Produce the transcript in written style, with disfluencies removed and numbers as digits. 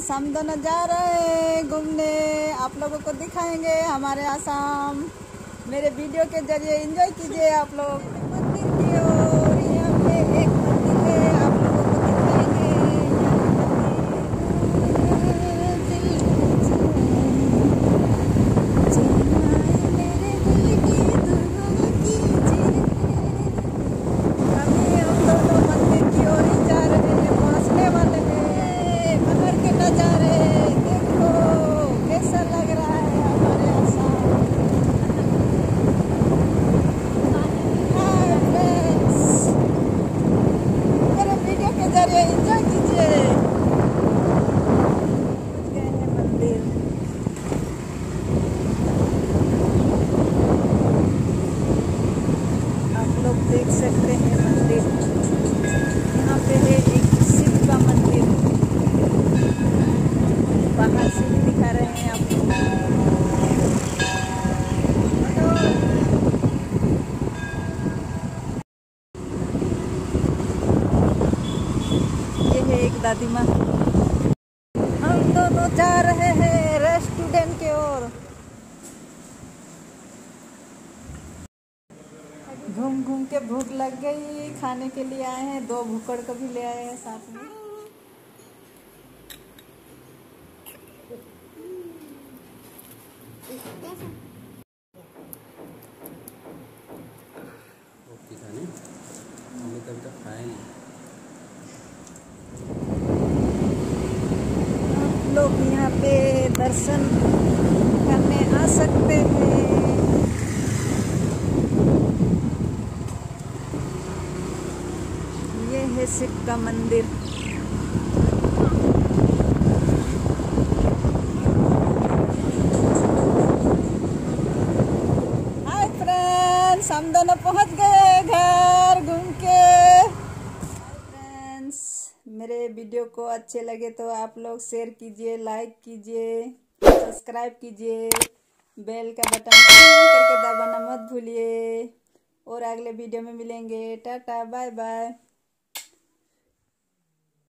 Friends, हम दोनों जा रहे हैं घूमने। आप लोगों को दिखाएंगे हमारे आसाम। मेरे वीडियो के जरिए एंजॉय कीजिए आप लोग। मंदिर की ओर यहाँ पे एक मंदिर है, आप लोगों को दिखाएंगे। मेरे दिल की दुआ कीजिए। अभी हम दोनों मंदिर की ओर ही जा रहे हैं, पहुँचने वाले हैं। बाहर के नज़ारे देखो कैसा लग रहा है हमारे आसाम। हाय फ्रेंड्स, मेरे वीडियो के जरिए एंजॉय कीजिए। पहुँच गए हैं मंदिर। आप लोग देख सकते हैं मंदिर। यहाँ पे है एक शिव का मंदिर। बाहर से भी दिखा रहे हैं आपको। ये है एक दादी माँ। हम दोनों जा रहे हैं रेस्टोरेंट की ओर। घूम घूम के भूख लग गई, खाने के लिए आए हैं। 2 भुक्कड़ को भी ले आए हैं साथ में। हमने कभी तक खाया नहीं। आप लोग यहाँ पे दर्शन करने आ सकते हैं। ये है शिव का मंदिर। हाय फ्रेंड्स, हम दोनों पहुंच गए घर घूम के। फ्रेंड्स, मेरे वीडियो को अच्छे लगे तो आप लोग शेयर कीजिए, लाइक कीजिए, सब्सक्राइब कीजिए, बेल का बटन करके दबाना मत भूलिए। और अगले वीडियो में मिलेंगे। Tata bye bye.